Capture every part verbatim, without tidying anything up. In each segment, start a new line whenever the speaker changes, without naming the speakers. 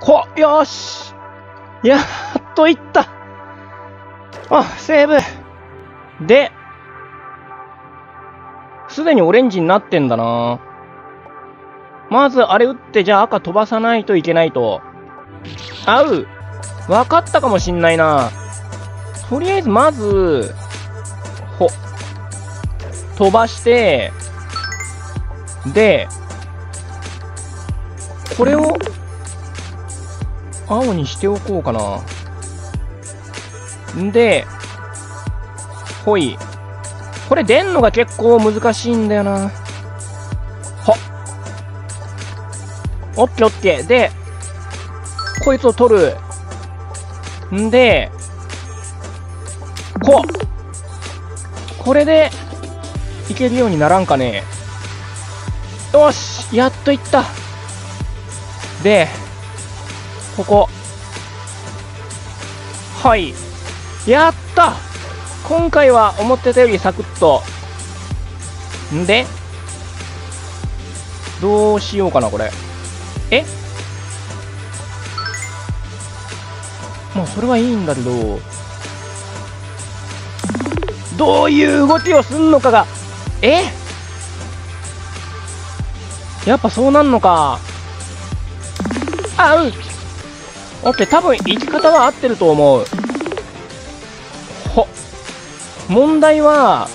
ほっ、よーし。やっといった。あ、セーブ。で、すでにオレンジになってんだな。まず、あれ打って、じゃあ赤飛ばさないといけないと。合う。わかったかもしんないな。とりあえず、まず、ほ。飛ばして、で、これを、青にしておこうかな。んで、ほい。これ出んのが結構難しいんだよな。ほっ。オッケーオッケー。で、こいつを取る。んで、こう。これで、いけるようにならんかね。よし、やっといった。で、ここ。はい。やった今回は思ってたよりサクッと。んで、どうしようかな、これ。えまあ、それはいいんだけど、どういう動きをすんのかが、えやっぱそうなんのか。あ、うん。オッケー、多分生き方は合ってると思う。ほ。問題は、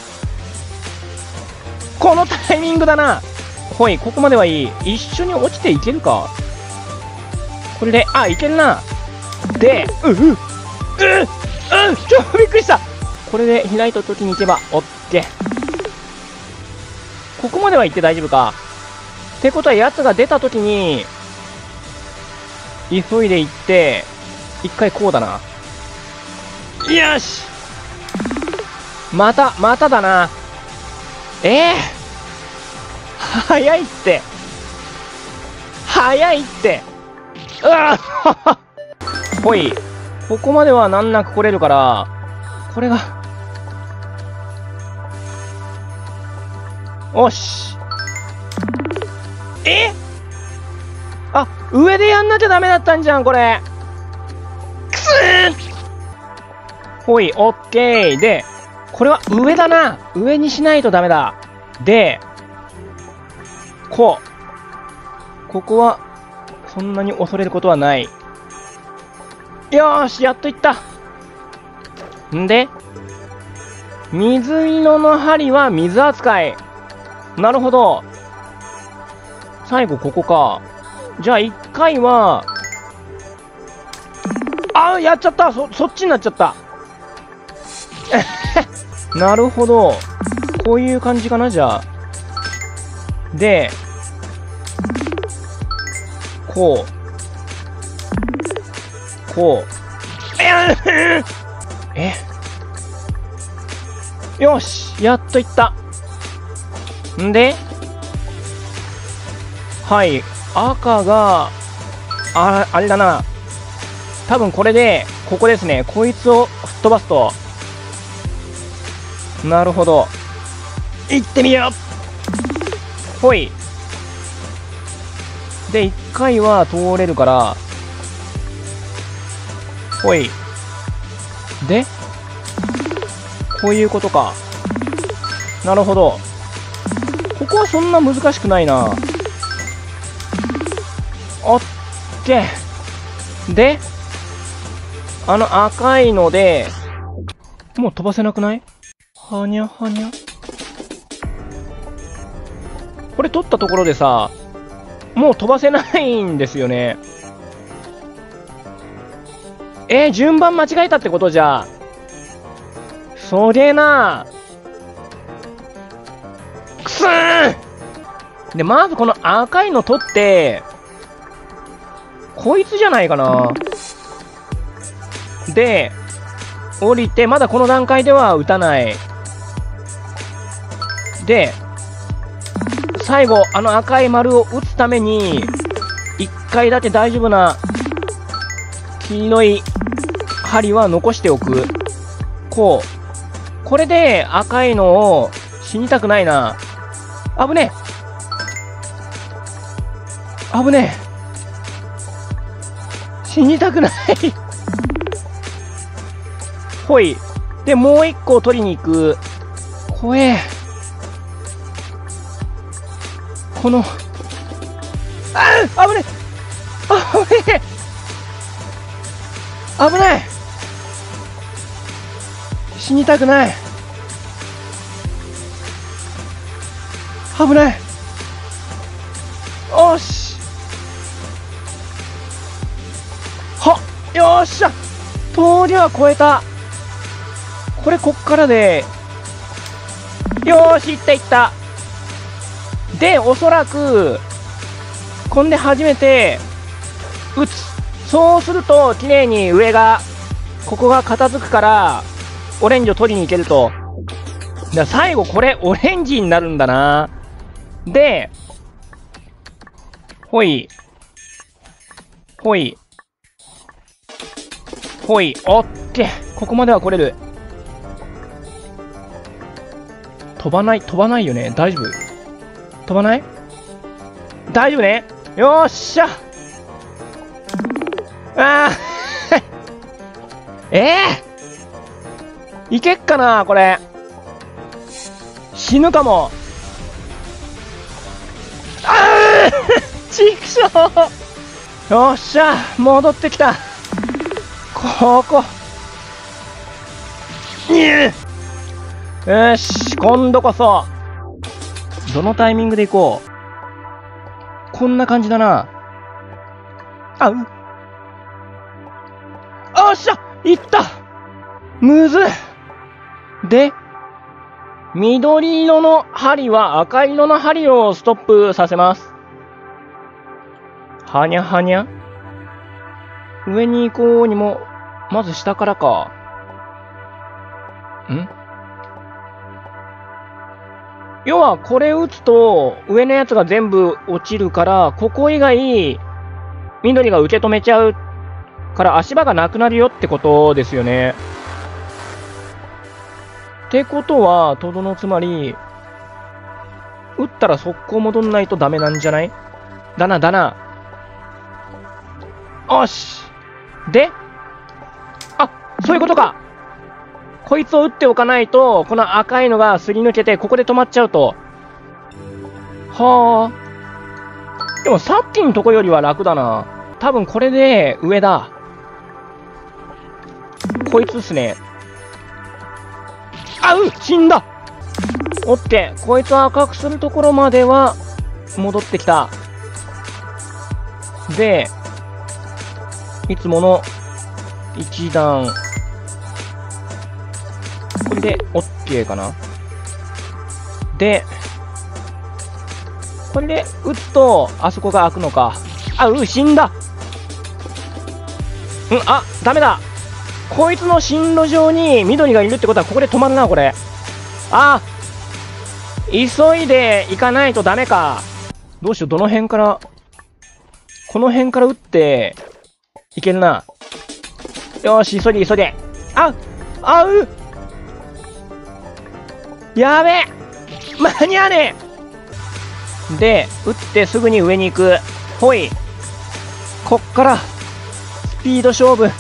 このタイミングだな。ほい、ここまではいい。一緒に落ちていけるか。これで、あ、いけるな。で、うう、うう、うん、ちょ、びっくりした。これで開いた時に行けば、オッケー。ここまでは行って大丈夫か。ってことは、奴が出た時に、急いで行って、一回こうだな。よしまた、まただな。ええー、早いって。早いって。うわぁほい。ここまでは難なく来れるから、これが。おし。えあ、上でやんなきゃダメだったんじゃん、これ。くすーほい、オッケー。で、これは上だな。上にしないとダメだ。で、こう。ここは、そんなに恐れることはない。よーし、やっといった。んで、水色の針は水扱い。なるほど。最後ここか。じゃあ一回は、あー、やっちゃった。そ、そっちになっちゃった。なるほど。こういう感じかな、じゃあ。で、こう。こう。えよし、やっといった。んで、はい、赤が、あ、あれだな。多分これで、ここですね。こいつを吹っ飛ばすと。なるほど。行ってみようほい。で、一回は通れるから、ほい。で、こういうことか。なるほど。ここはそんな難しくないな。オッケー。で、あの赤いので、もう飛ばせなくない？はにゃはにゃ。これ取ったところでさ、もう飛ばせないんですよね。えー、順番間違えたってことじゃ。そげーなー。くすーで、まずこの赤いの取って、こいつじゃないかな。で、降りて、まだこの段階では撃たない。で、最後、あの赤い丸を打つために、一回だけ大丈夫な、黄色い針は残しておく。こう。これで赤いのを死にたくないな。危ねえ。危ね死にたくないほい。で、もう一個取りに行く。怖え。この、ああ危ねえ危ねえ危ない死にたくない危ないおしはっよっしゃ峠は越えたこれこっからでよーしいったいったでおそらくこんで初めて打つそうすると綺麗に上がここが片付くからオレンジを取りに行けるとだ最後これオレンジになるんだなでほいほいほいオッケーここまでは来れる飛ばない飛ばないよね大丈夫飛ばない大丈夫ねよっしゃあーええー、いけっかなこれ死ぬかもあーちくしょうよっしゃ戻ってきたここにゅよし今度こそどのタイミングで行こうこんな感じだなあうおっしゃいったむずで緑色の針は赤色の針をストップさせますはにゃはにゃ上に行こうにもまず下からかん要はこれ打つと上のやつが全部落ちるからここ以外緑が受け止めちゃうから足場がなくなるよってことですよね。ってことはとどのつまり打ったら速攻戻んないとダメなんじゃないだなだなよしであそういうことかこいつを打っておかないとこの赤いのがすり抜けてここで止まっちゃうとはあでもさっきのとこよりは楽だな多分これで上だこいつっすねあう死んだオッケーこいつを赤くするところまでは戻ってきたでいつもの一段これで OK かなでこれで打つとあそこが開くのかあう死んだうんあダメだこいつの進路上に緑がいるってことはここで止まるなこれあ急いで行かないとダメかどうしようどの辺からこの辺から打っていけるなよーし急いで急いでああうやべえ間に合わねえで打ってすぐに上に行くほいこっからスピード勝負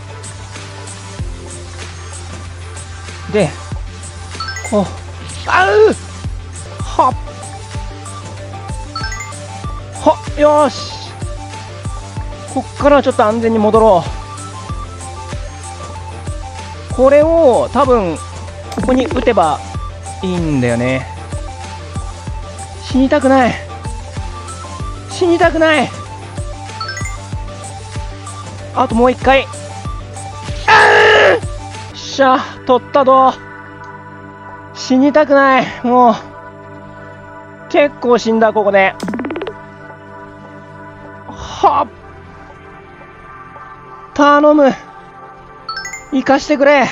でこうあうはっはっよしこっからはちょっと安全に戻ろうこれを多分ここに打てばいいんだよね死にたくない死にたくないあともう一回あーしゃ取ったど死にたくないもう結構死んだここではっ頼む生かしてくれ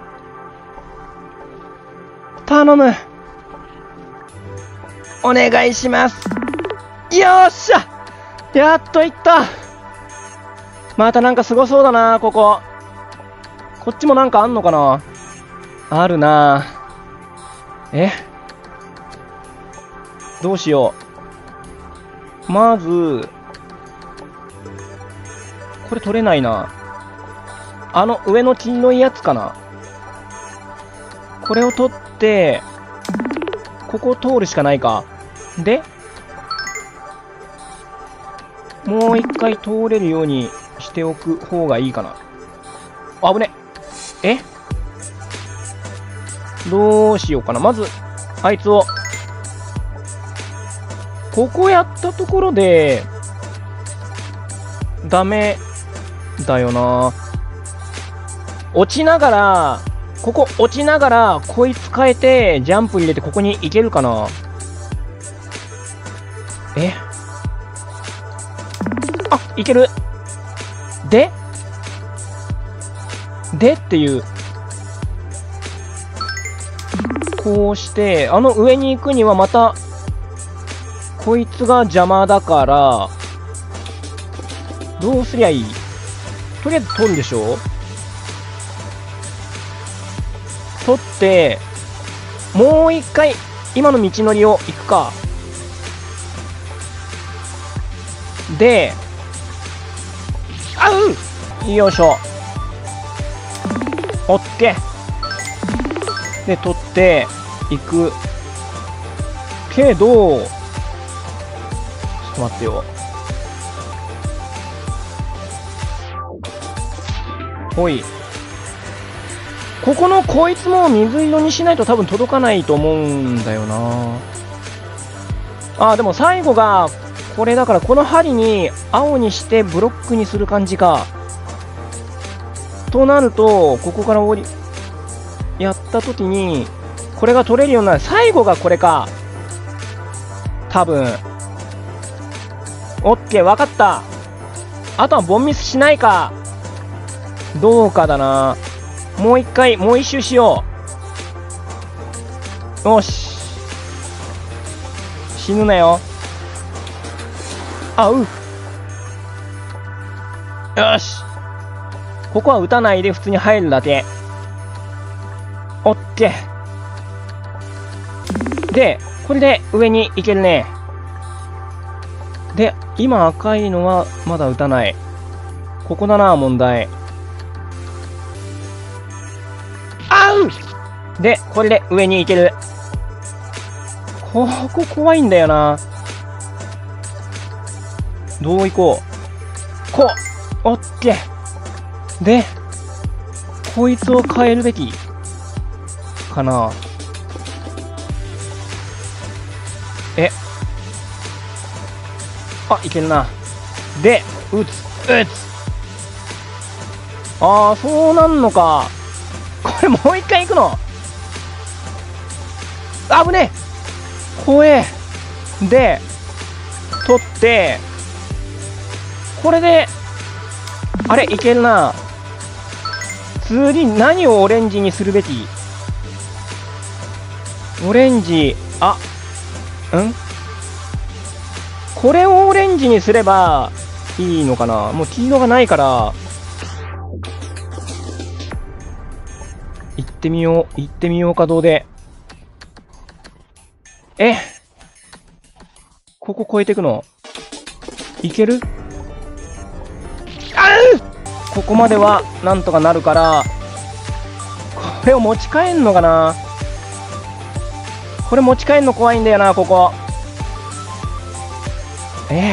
頼むお願いしますよっしゃやっといったまたなんかすごそうだなこここっちもなんかあんのかなあるなえどうしようまずこれ取れないな。あの上の黄色いやつかな。これを取って、ここを通るしかないか。で、もう一回通れるようにしておく方がいいかな。あぶね。えどうしようかな。まず、あいつを。ここやったところで、ダメだよな。落ちながら、ここ落ちながら、こいつ変えて、ジャンプ入れてここに行けるかな。えあ、いける。ででっていう。こうして、あの上に行くにはまた、こいつが邪魔だから、どうすりゃいい？とりあえず取るでしょ？取って、もう一回、今の道のりを行くか。で、あう！よいしょ。オッケー。で、取って、行く。けど、ちょっと待ってよ。ほい。ここのこいつも水色にしないと多分届かないと思うんだよな。あ、でも最後が、これだからこの針に青にしてブロックにする感じか。となると、ここから降り、やったときに、これが取れるようになる。最後がこれか。多分。オッケー、わかった。あとはボンミスしないか。どうかだな。もう一回、もう一周しよう。よし。死ぬなよ。あ、う。よし。ここは打たないで普通に入るだけ。オッケー。で、これで上に行けるね。で、今赤いのはまだ打たない。ここだな、問題。あう！で、これで上に行ける。ここ怖いんだよな。どう行こう。こう。オッケー。で、こいつを変えるべきかな。え。あ、いけるな。で、撃つ。撃つ。ああ、そうなんのか。これもう一回行くの。あぶねえ。怖え。で、取って、これで、あれ、いけるな。次、何をオレンジにするべき？オレンジ、あ、ん？これをオレンジにすればいいのかな？もう黄色がないから、行ってみよう、行ってみようか、どうで。え？ここ越えてくの？いける？あう！ここまではなんとかなるから、これを持ち帰んのかな？これ持ち帰んの怖いんだよな、ここ。え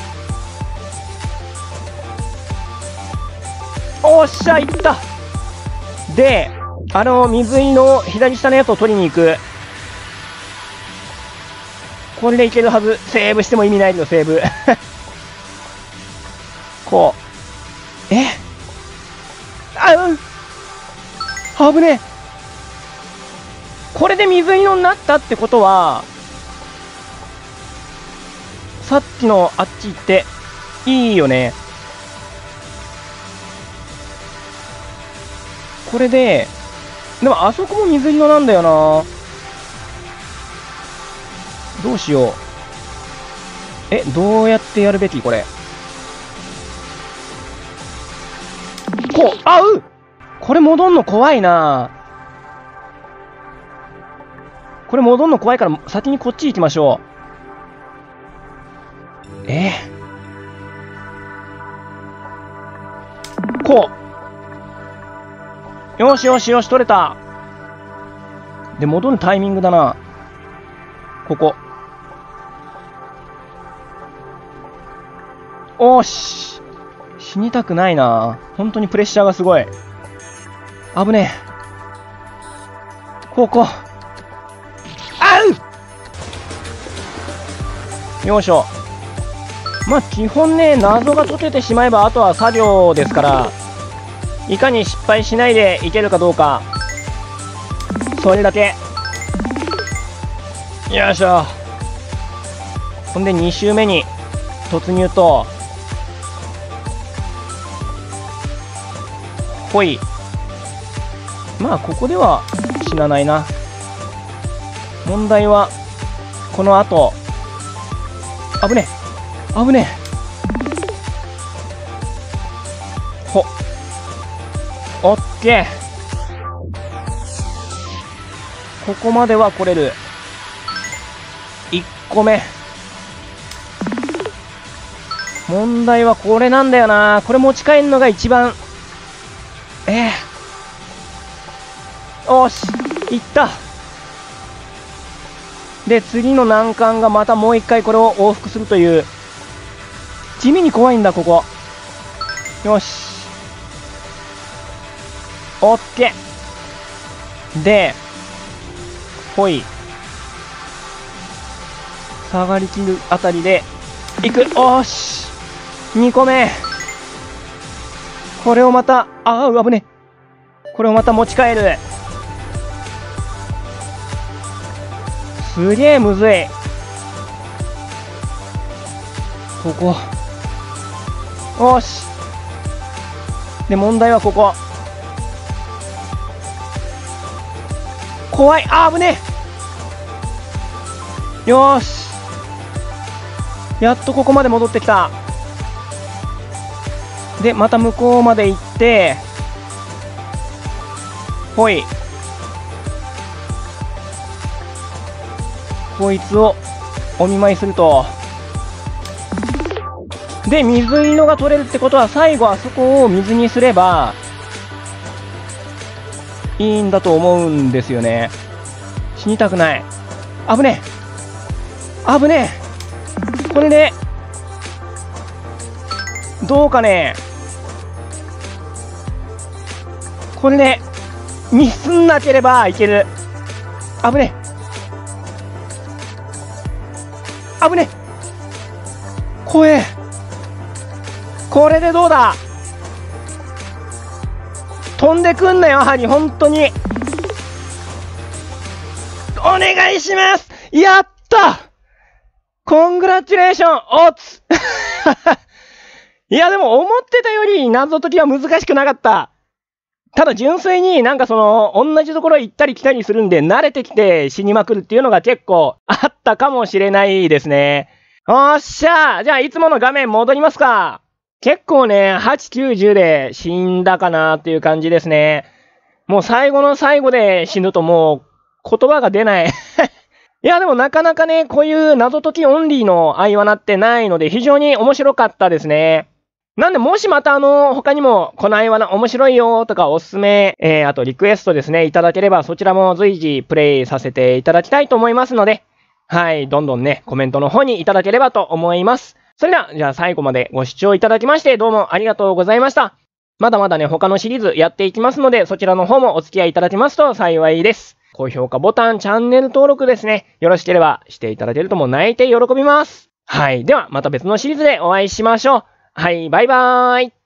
ー、おっしゃ、いった。で、あの、水井の左下のやつを取りに行く。これでいけるはず。セーブしても意味ないの、セーブ。こう。えあ、うん。危ねえ。これで水色になったってことは、さっきのあっち行っていいよね。これで、でもあそこも水色なんだよな。どうしよう。え、どうやってやるべきこれ。こう、あう！これ戻んの怖いな。これ戻んの怖いから先にこっち行きましょう。えこう。よしよしよし、取れた。で、戻るタイミングだな。ここ。おーし。死にたくないな。本当にプレッシャーがすごい。危ねえ。ここ。あう！よいしょ。まあ、基本ね、謎が解けてしまえば、あとは作業ですから、いかに失敗しないでいけるかどうか。それだけ。よいしょ。ほんで、に周目に突入と、ほい。まあ、ここでは死なないな。問題は、この後。危ねえ。危ねえ。ほ。オッケー。ここまでは来れる。いっこめ。問題はこれなんだよな。これ持ち帰るのが一番。ええ。おし。いった。で、次の難関がまたもう一回これを往復するという。地味に怖いんだ、ここ。よし。オッケー。で、ほい。下がりきるあたりで、いく。おーし。にこめ。これをまた、ああ、危ね。これをまた持ち帰る。すげえむずい。ここ。よし。で、問題はここ。怖い。あー、危ねえ。よーし。やっとここまで戻ってきた。で、また向こうまで行って、ほい。こいつをお見舞いすると。で、水色が取れるってことは、最後あそこを水にすれば、いいんだと思うんですよね。死にたくない。危ねえ。危ねえ。これで、どうかね。これで、ミスんなければいける。危ねえ。危ねえ。怖え。これでどうだ。飛んでくんなよ、やはり、本当に。お願いします。やったコングラチュレーションおついや、でも思ってたより謎解きは難しくなかった。ただ純粋になんかその、同じところ行ったり来たりするんで、慣れてきて死にまくるっていうのが結構あったかもしれないですね。おっしゃー。じゃあいつもの画面戻りますか。結構ね、はち、きゅう、じゅうで死んだかなっていう感じですね。もう最後の最後で死ぬともう言葉が出ない。いや、でもなかなかね、こういう謎解きオンリーのアイワナってないので非常に面白かったですね。なんで、もしまたあの、他にもこのアイワナ面白いよとかおすすめ、えー、あとリクエストですね、いただければそちらも随時プレイさせていただきたいと思いますので、はい、どんどんね、コメントの方にいただければと思います。それでは、じゃあ最後までご視聴いただきましてどうもありがとうございました。まだまだね、他のシリーズやっていきますので、そちらの方もお付き合いいただけますと幸いです。高評価ボタン、チャンネル登録ですね、よろしければしていただけるともう泣いて喜びます。はい、ではまた別のシリーズでお会いしましょう。はい、バイバーイ。